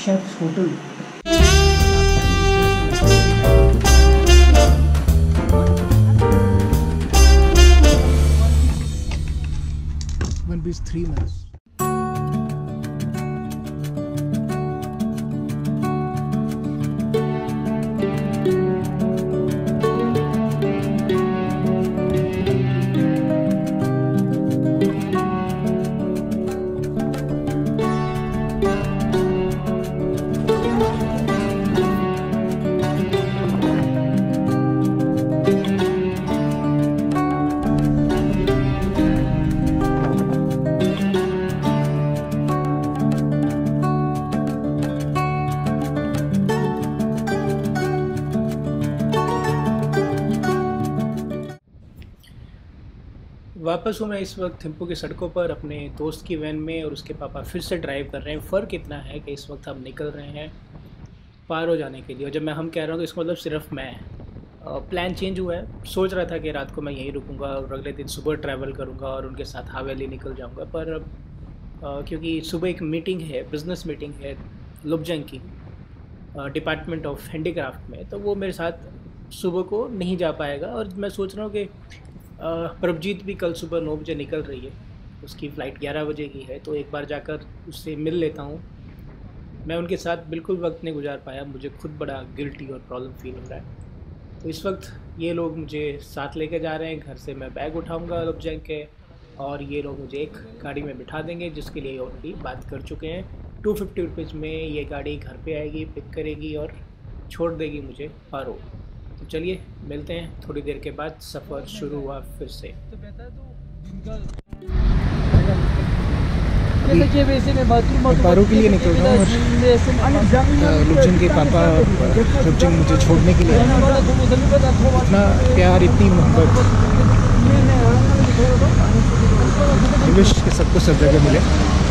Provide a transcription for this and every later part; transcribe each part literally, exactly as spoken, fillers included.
Chefs hotel. One piece three minutes. वापस हूँ मैं इस वक्त थिम्पू की सड़कों पर अपने दोस्त की वैन में, और उसके पापा फिर से ड्राइव कर रहे हैं। फ़र्क इतना है कि इस वक्त हम निकल रहे हैं पारो जाने के लिए, और जब मैं हम कह रहा हूँ तो इसका मतलब सिर्फ मैं। प्लान चेंज हुआ है। सोच रहा था कि रात को मैं यहीं रुकूंगा और अगले दिन सुबह ट्रैवल करूँगा और उनके साथ हवेली निकल जाऊँगा, पर आ, क्योंकि सुबह एक मीटिंग है, बिज़नेस मीटिंग है लुबजंग की, डिपार्टमेंट ऑफ हैंडीक्राफ्ट में, तो वो मेरे साथ सुबह को नहीं जा पाएगा। और मैं सोच रहा हूँ कि प्रभजीत भी कल सुबह नौ बजे निकल रही है, उसकी फ़्लाइट ग्यारह बजे की है, तो एक बार जाकर उससे मिल लेता हूँ। मैं उनके साथ बिल्कुल वक्त नहीं गुजार पाया, मुझे खुद बड़ा गिल्टी और प्रॉब्लम फील हो रहा है। तो इस वक्त ये लोग मुझे साथ लेके जा रहे हैं। घर से मैं बैग उठाऊँगा लुबजंग के, और ये लोग मुझे एक गाड़ी में बिठा देंगे, जिसके लिए ऑलरेडी बात कर चुके हैं। टू फिफ्टी रुपीज़ में ये गाड़ी घर पे आएगी, पिक करेगी और छोड़ देगी मुझे पारो। तो चलिए मिलते हैं थोड़ी देर के बाद। सफ़र शुरू हुआ फिर से। पारो के लिए निकल रहा हूँ और लुबजंग के पापा लुबजंग मुझे छोड़ने के लिए, इतना प्यार, इतनी मोहब्बत, विश के सबको सब जगह मिले।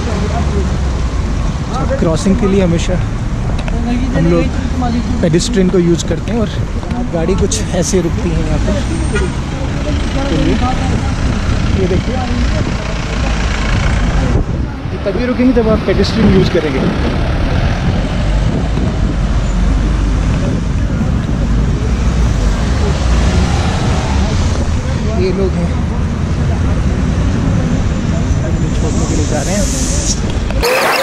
क्रॉसिंग के लिए हमेशा हम लोग पेडिस्ट्रियन को यूज़ करते हैं, और गाड़ी कुछ ऐसे रुकती है यहाँ पर। ये देखिए, ये तभी रुकेंगे जब आप पेडिस्ट्रियन यूज़ करेंगे। ये लोग हैं छोड़ने के लिए जा रहे हैं।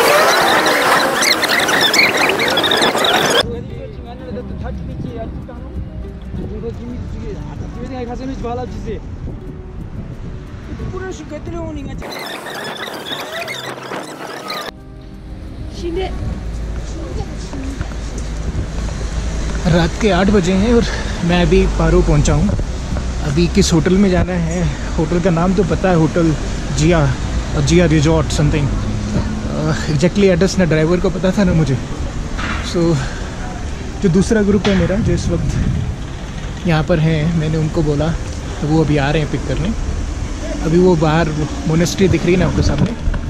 रात के आठ बजे हैं और मैं अभी पारो पहुंचा हूँ। अभी किस होटल में जाना है, होटल का नाम तो पता है, होटल जिया जिया रिजॉर्ट समथिंग। एग्जैक्टली एड्रेस ना ड्राइवर को पता था ना मुझे। सो so, जो दूसरा ग्रुप है मेरा, जो इस वक्त यहाँ पर हैं, मैंने उनको बोला तो वो अभी आ रहे हैं पिक करने। अभी वो बाहर मोनेस्ट्री दिख रही है ना आपके सामने,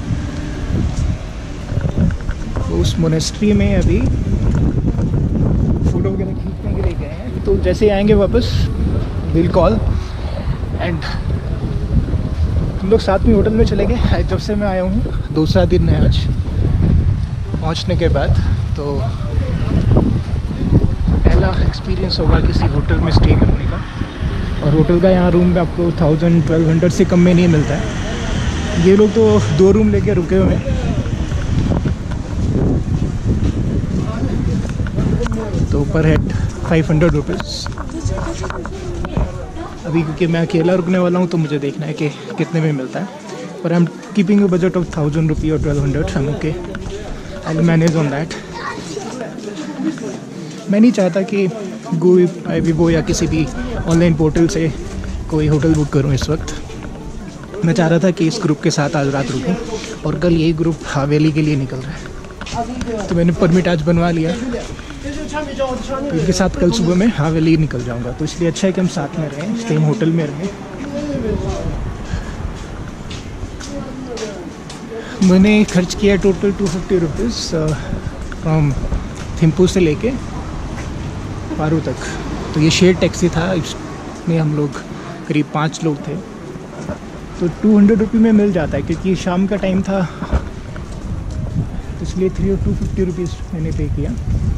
तो उस मोनेस्ट्री में अभी फ़ोटो वगैरह खींचने के लिए गए हैं। तो जैसे ही आएंगे वापस विल कॉल, एंड हम लोग साथ में होटल में चले गए। जब से मैं आया हूँ, दूसरा दिन है आज पहुँचने के बाद, तो पहला एक्सपीरियंस होगा किसी होटल में स्टे करने का। और होटल का यहाँ रूम में आपको थाउजेंड ट्वेल्व हंड्रेड से कम में नहीं मिलता है। ये लोग तो दो रूम लेके रुके हुए हैं, तो पर हेड फाइव हंड्रेड रुपीज़। अभी क्योंकि मैं अकेला रुकने वाला हूँ, तो मुझे देखना है कि कितने में मिलता है। पर I am keeping a budget of thousand rupee और ट्वेल्व हंड्रेड। हम okay, I will manage on that. मैं नहीं चाहता कि गो वीवो या किसी भी ऑनलाइन पोर्टल से कोई होटल बुक करूं इस वक्त। मैं चाह रहा था कि इस ग्रुप के साथ आज रात रुकूं, और कल यही ग्रुप हवेली के लिए निकल रहा है। तो मैंने परमिट आज बनवा लिया, तो इनके साथ कल सुबह मैं हवेली निकल जाऊंगा। तो इसलिए अच्छा है कि हम साथ में रहें, सेम होटल में रहें। मैंने खर्च किया total two fifty rupees from Thimphu से लेके पारो तक। तो ये शेयर टैक्सी था, इसमें हम लोग करीब पाँच लोग थे, तो टू हंड्रेड रुपी में मिल जाता है, क्योंकि शाम का टाइम था। तो इसलिए थ्री और टू फिफ्टी रुपीज़ मैंने पे किया।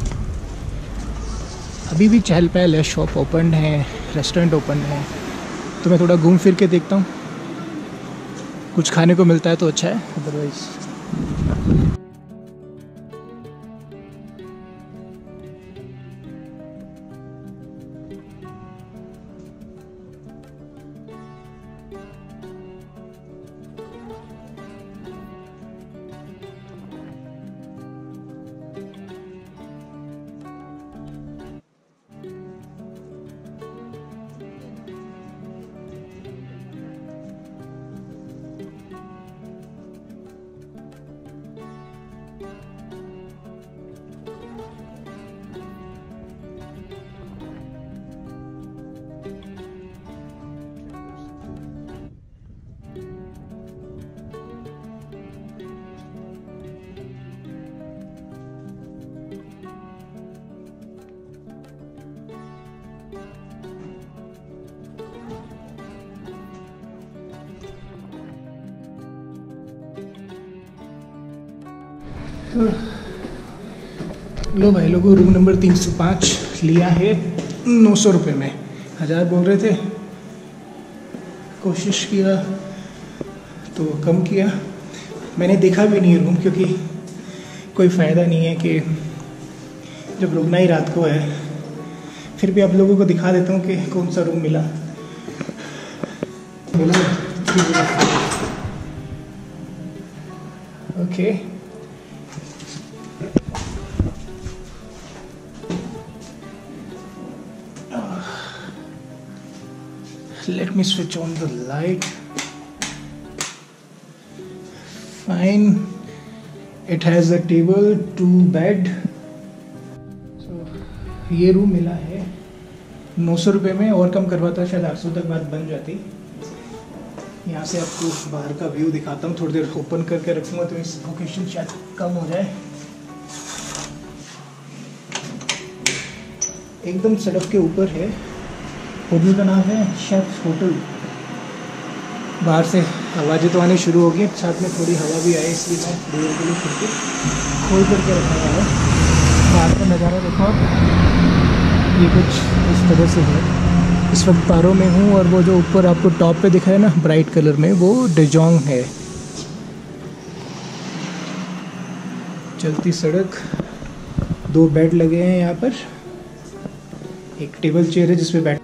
अभी भी चहल पहल है, शॉप ओपन है, रेस्टोरेंट ओपन है, तो मैं थोड़ा घूम फिर के देखता हूँ। कुछ खाने को मिलता है तो अच्छा है, अदरवाइज़ लो भाई लोगों, रूम नंबर तीन सौ पाँच लिया है नौ सौ रुपये में। हज़ार बोल रहे थे, कोशिश किया तो कम किया। मैंने देखा भी नहीं रूम, क्योंकि कोई फ़ायदा नहीं है कि जब रुकना ही रात को है। फिर भी आप लोगों को दिखा देता हूँ कि कौन सा रूम मिला। Okay, let me switch on the light. Fine, it has a table, two bed. So ये रूम मिला है नौ सौ रुपये में। और कम करवाता शायद आठ सौ तक बात बन जाती। यहाँ से आपको बाहर का व्यू दिखाता हूँ। थोड़ी देर ओपन करके रखूँगा तो इस लोकेशन शायद कम हो जाए। एकदम सड़क के ऊपर है। होटल का नाम है शेफ होटल। बाहर से आवाज़ें तो आनी शुरू हो गई, साथ में थोड़ी हवा भी आई, इसलिए मैं थोड़ी देर के लिए खिड़की खोल करके रखा हुआ है। बाहर का नज़ारा देखो आप, ये कुछ इस तरह से है। इस वक्त पारो में हूँ और वो जो ऊपर आपको टॉप पे दिखा है ना ब्राइट कलर में, वो डोजोंग है। चलती सड़क, दो बेड लगे हैं यहाँ पर, एक टेबल चेयर है जिसपे बैठ,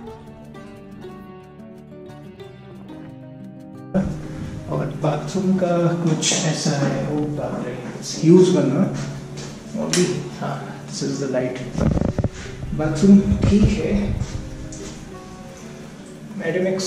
और बाथरूम का कुछ ऐसा है। वो बात रही ह्यूज बना अभी। हाँ, this is the light. Bathroom ठीक है, मैडमिक्स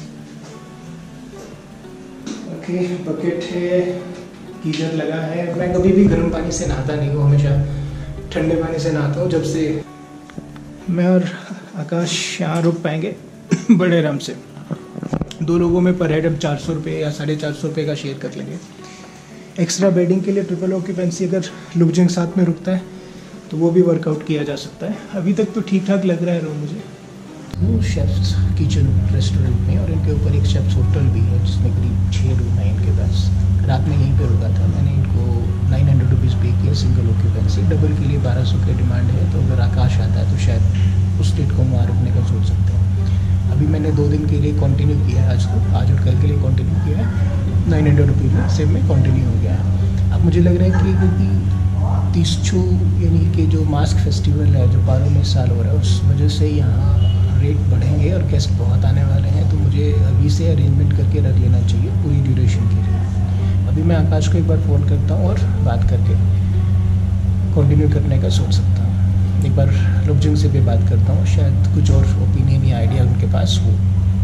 ओके, बकेट है, गीजर लगा है। मैं कभी भी गर्म पानी से नहाता नहीं हूँ, हमेशा ठंडे पानी से नहाता हूँ। जब से मैं और आकाश यहाँ रुक पाएंगे बड़े आराम से। दो लोगों में पर हेड अब चार सौ रुपये या साढ़े चार सौ रुपये का शेयर कर लेंगे। एक्स्ट्रा बेडिंग के लिए ट्रिपल ऑक्यूपेंसी अगर लुबजंग साथ में रुकता है तो वो भी वर्कआउट किया जा सकता है। अभी तक तो ठीक ठाक लग रहा है रूम मुझे। वो शेफ्स किचन रेस्टोरेंट में, और इनके ऊपर एक शेफ्स होटल भी है जिसमें करीब छः रूम है इनके पास। रात में यहीं पे रुका था मैंने। इनको नाइन हंड्रेड रुपीज़ पे किया सिंगल ऑक्यूपेंसी। डबल के लिए बारह सौ की डिमांड है, तो अगर आकाश आता है तो शायद उस डेट को वहाँ रुकने का सोच सकते हैं। अभी मैंने दो दिन के लिए कंटिन्यू किया है, आज को आज और कल के लिए कंटिन्यू किया है। नाइन हंड्रेड रुपीज़ में सेम में कंटिन्यू हो गया है। अब मुझे लग रहा है कि क्योंकि तीसछू यानी कि जो मास्क फेस्टिवल है जो पारो में इस साल हो रहा है, उस वजह से यहाँ रेट बढ़ेंगे और गेस्ट बहुत आने वाले हैं। तो मुझे अभी से अरेंजमेंट करके रख लेना चाहिए पूरी ड्यूरेशन के लिए। अभी मैं आकाश को एक बार फ़ोन करता हूँ और बात करके कंटिन्यू करने का सोच सकता हूँ। एक बार लुबजंग से भी बात करता हूँ, शायद कुछ और ओपिनियन या आइडिया उनके पास हो।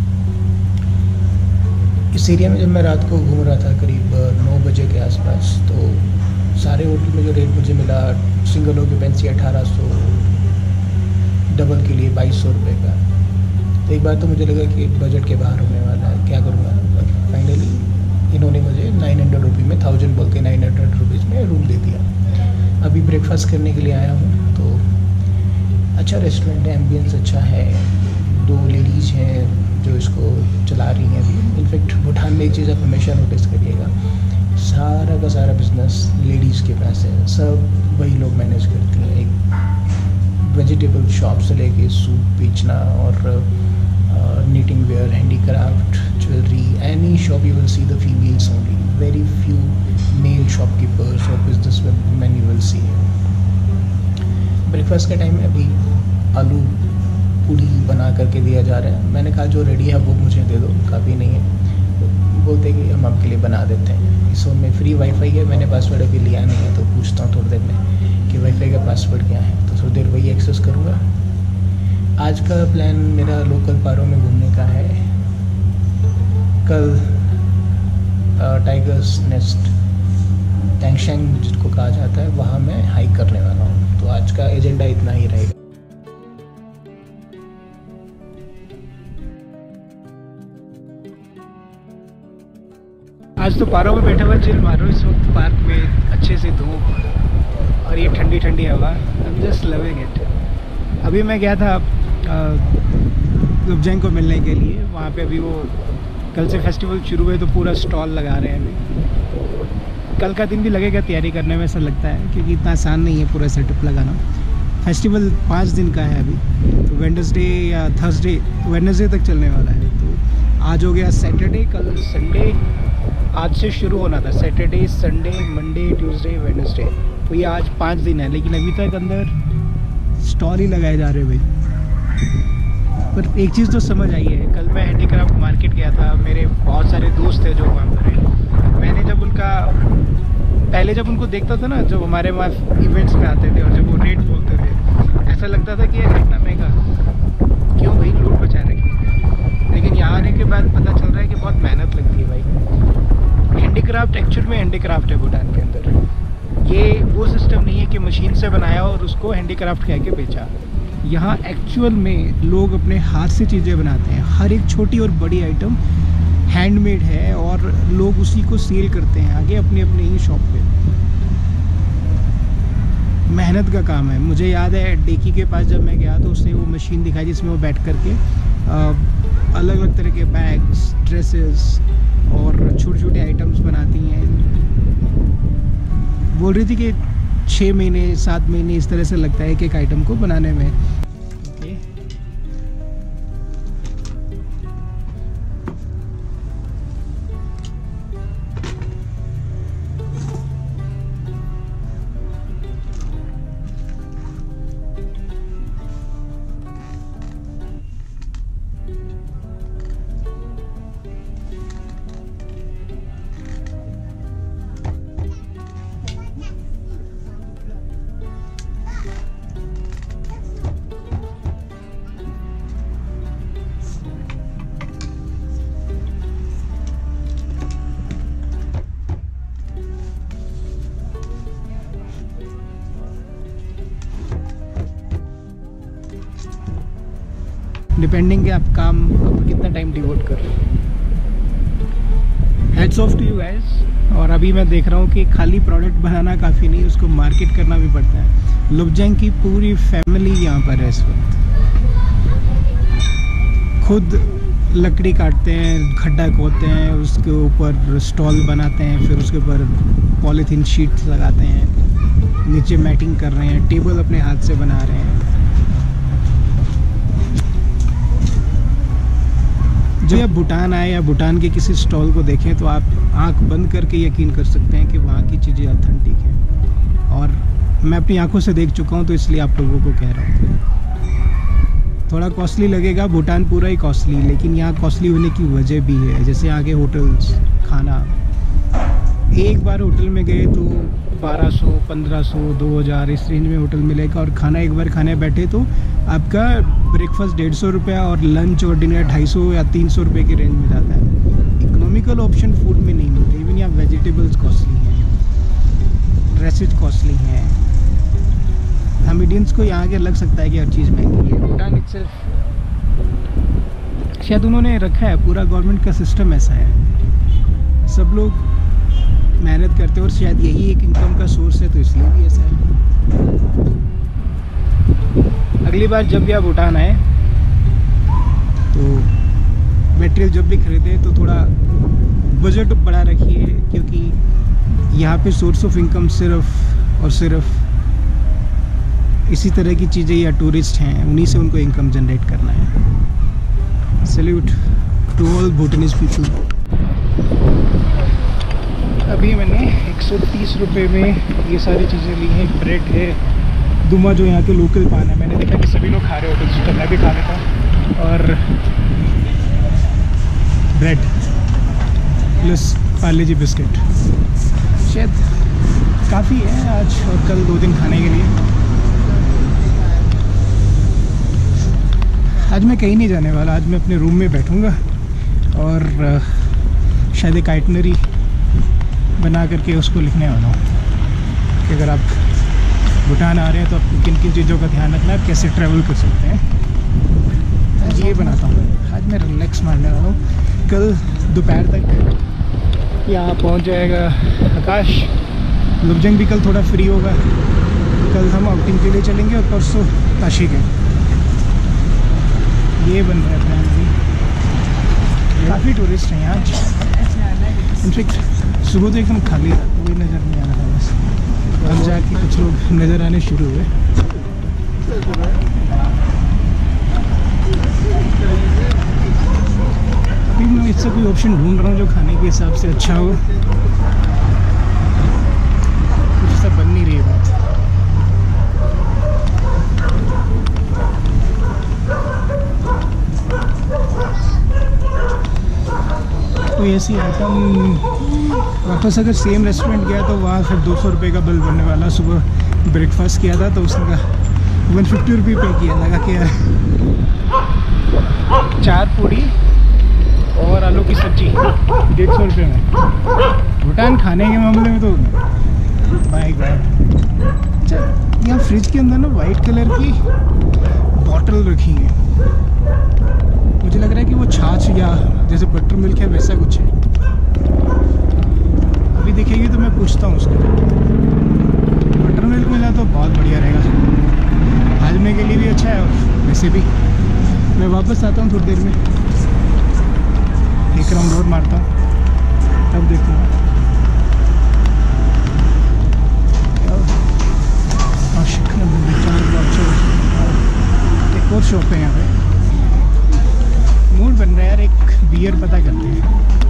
इस एरिया में जब मैं रात को घूम रहा था करीब नौ बजे के आसपास, तो सारे होटल में जो रेट मुझे मिला, सिंगल ऑक्यूपेंसी अठारह सौ, डबल के लिए बाईस सौ रुपये का। तो एक बार तो मुझे लगा कि बजट के बाहर होने वाला है, क्या करूँगा। फाइनली इन्होंने मुझे नाइन हंड्रेड रुपये में, थाउजेंड बोल के नाइन हंड्रेड रुपीज़ में रूम दे दिया। अभी ब्रेकफास्ट करने के लिए आया हूँ। तो अच्छा रेस्टोरेंट है, एम्बियंस अच्छा है, दो लेडीज़ हैं जो इसको चला रही हैं अभी। इनफैक्ट भूटान में एक चीज़ आप हमेशा नोटिस करिएगा, सारा का सारा बिजनेस लेडीज़ के पास है, सब वही लोग मैनेज करती हैं। एक वेजिटेबल शॉप से लेके सूप बेचना और knitting wear, handicraft, jewelry, any shop you will see the females only. Very few male shopkeepers or businessmen you will see. Breakfast के टाइम में अभी आलू पूड़ी बना करके दिया जा रहा है। मैंने कहा जो रेडी है वो मुझे दे दो, काफ़ी नहीं है। तो बोलते कि हम आपके लिए बना देते हैं। इस फोन में फ्री वाईफाई है, मैंने पासवर्ड अभी लिया नहीं है, तो पूछता हूँ थोड़ी देर में कि वाईफाई का पासवर्ड क्या है, तो थोड़ी देर वही एक्सेस करूँगा। आज का प्लान मेरा लोकल पारो में घूमने का है। कल टाइगर्स नेस्ट टैंगशैंग जिसको कहा जाता है, वहाँ मैं हाइक करने वाला हूँ। तो आज का एजेंडा इतना ही रहेगा। आज तो पारो में बैठा हुआ चिल मारो इस वक्त पार्क में, अच्छे से धूप और ये ठंडी ठंडी हवा। I am just loving it. अभी मैं गया था लुब्जांग को मिलने के लिए। वहाँ पे अभी वो कल से फेस्टिवल शुरू हुए तो पूरा स्टॉल लगा रहे हैं अभी। कल का दिन भी लगेगा तैयारी करने में, ऐसा लगता है, क्योंकि इतना आसान नहीं है पूरा सेटअप लगाना। फेस्टिवल पाँच दिन का है अभी, तो वेडनेसडे या थर्सडे वेडनेसडे तक चलने वाला है। तो आज हो गया सैटरडे, कल संडे, आज से शुरू होना था Saturday, Sunday, Monday, Tuesday, Wednesday. तो ये आज पाँच दिन है, लेकिन अभी तक अंदर स्टॉल ही लगाए जा रहे हैं भाई। पर एक चीज़ तो समझ आई है, कल मैं हैंडीक्राफ्ट मार्केट गया था, मेरे बहुत सारे दोस्त थे जो वहाँ पर हैं। मैंने जब उनका पहले जब उनको देखता था ना, जब हमारे वहाँ इवेंट्स में आते थे और जब वो रेट बोलते थे, ऐसा लगता था कि यार इतना महंगा क्यों भाई, लूट बचा रखी। लेकिन यहाँ आने के बाद पता चल रहा है कि बहुत मेहनत लगती है भाई। हैंडीक्राफ्ट एक्चुअल में हैंडीक्राफ्ट है भूटान के अंदर। ये वो सिस्टम नहीं है कि मशीन से बनाया और उसको हैंडीक्राफ्ट कह के बेचा। यहाँ एक्चुअल में लोग अपने हाथ से चीज़ें बनाते हैं। हर एक छोटी और बड़ी आइटम हैंडमेड है और लोग उसी को सेल करते हैं आगे अपने अपने ही शॉप पे। मेहनत का काम है। मुझे याद है डेकी के पास जब मैं गया तो उसने वो मशीन दिखाई जिसमें वो बैठ करके अलग अलग तरह के बैग्स, ड्रेसेस और छोटे छोटे आइटम्स बनाती हैं। बोल रही थी कि छः महीने सात महीने इस तरह से लगता है एक एक आइटम को बनाने में। ओके, डिपेंडिंग है आप काम आप कितना टाइम डिवोट कर रहे हो। Heads off to you guys. और अभी मैं देख रहा हूँ कि खाली प्रोडक्ट बनाना काफ़ी नहीं, उसको मार्केट करना भी पड़ता है। लुब्जांग की पूरी फैमिली यहाँ पर है इस वक्त। खुद लकड़ी काटते हैं, खड्डा खोदते हैं, उसके ऊपर स्टॉल बनाते हैं, फिर उसके ऊपर पॉलीथीन शीट्स लगाते हैं, नीचे मैटिंग कर रहे हैं, टेबल अपने हाथ से बना रहे हैं। जब आप भूटान आए या भूटान के किसी स्टॉल को देखें तो आप आंख बंद करके यकीन कर सकते हैं कि वहाँ की चीज़ें ऑथेंटिक हैं। और मैं अपनी आंखों से देख चुका हूँ तो इसलिए आप लोगों को कह रहा हूँ। थोड़ा कॉस्टली लगेगा, भूटान पूरा ही कॉस्टली, लेकिन यहाँ कॉस्टली होने की वजह भी है। जैसे यहाँ के होटल्स, खाना, एक बार होटल में गए तो बारह सौ, पंद्रह सौ, दो हज़ार इस रेंज में होटल मिलेगा। और खाना एक बार खाने बैठे तो आपका ब्रेकफास्ट डेढ़ सौ रुपये और लंच और डिनर ढाई सौ या तीन सौ रुपये की रेंज में जाता है। इकोनॉमिकल ऑप्शन फूड में नहीं मिलते। इवन यहाँ वेजिटेबल्स कॉस्टली हैं, ड्रेसेज कॉस्टली हैं। हम इंडियंस को यहाँ के लग सकता है कि हर चीज़ महंगी है। भूटान इटसेल्फ शायद उन्होंने रखा है, पूरा गवर्नमेंट का सिस्टम ऐसा है। सब लोग मेहनत करते हैं और शायद यही एक इनकम का सोर्स है, तो इसलिए भी ऐसा है। अगली बार जब भी आप भूटान आए तो मटेरियल जब भी खरीदें तो थोड़ा बजट बढ़ा रखिए, क्योंकि यहाँ पे सोर्स ऑफ इनकम सिर्फ और सिर्फ इसी तरह की चीज़ें या टूरिस्ट हैं, उन्हीं से उनको इनकम जनरेट करना है। Salute to all Bhutanese people. अभी मैंने एक सौ तीस रुपये में ये सारी चीज़ें ली हैं। ब्रेड है, दुमा जो यहाँ के लोकल पान है, मैंने देखा कि सभी लोग खा रहे होते तो मैं भी खा लेता हूँ। और bread plus Parle G biscuit, शायद काफ़ी है आज और कल दो दिन खाने के लिए। आज मैं कहीं नहीं जाने वाला, आज मैं अपने रूम में बैठूँगा और शायद एक आइटनरी बना करके उसको लिखने वाला हूँ कि अगर आप भूटान आ रहे हैं तो आपको किन किन चीज़ों का ध्यान रखना है, कैसे ट्रैवल कर सकते हैं। आज ये बनाता हूँ, आज मैं रिलैक्स मारने वाला हूँ। कल दोपहर तक यहाँ पहुँच जाएगा आकाश। लुबजंग भी कल थोड़ा फ्री होगा। कल हम आउटिंग के लिए चलेंगे और परसों ताशी के। ये बन रहा है प्लान भी। काफ़ी टूरिस्ट हैं यहाँ। इनफेक्ट सुबह तो एकदम खाली था, कोई नज़र नहीं आ रहा था। बस अब जाके कुछ लोग नज़र आने शुरू हुए। अभी मैं इससे कोई ऑप्शन ढूंढ रहा हूँ जो खाने के हिसाब से अच्छा हो। कुछ सब बन नहीं रही है बात। कोई ऐसी आइटम वापस अगर सेम रेस्टोरेंट गया तो वहाँ फिर दो सौ रुपये का बिल बनने वाला। सुबह ब्रेकफास्ट किया था तो उसने कहा वन फिफ्टी रुपये पे किया। लगा कि यार चार पूड़ी और आलू की सब्जी डेढ़ सौ रुपये में। भूटान खाने के मामले में तो माय गॉड। अच्छा, यहाँ फ्रिज के अंदर ना वाइट कलर की बॉटल रखी है। मुझे लग रहा है कि वो छाछ या जैसे बटर मिल्क है वैसा कुछ है। अभी दिखेगी तो मैं पूछता हूँ उसको। बटर मिल्क मिला तो बहुत बढ़िया रहेगा, हाजमे के लिए भी अच्छा है और वैसे भी। मैं वापस आता हूँ थोड़ी देर में, एक राउंड और मारता हूँ, तब देखूँगा। एक और शॉप है यहाँ पे। मूड बन रहा है यार, एक बियर पता करते हैं।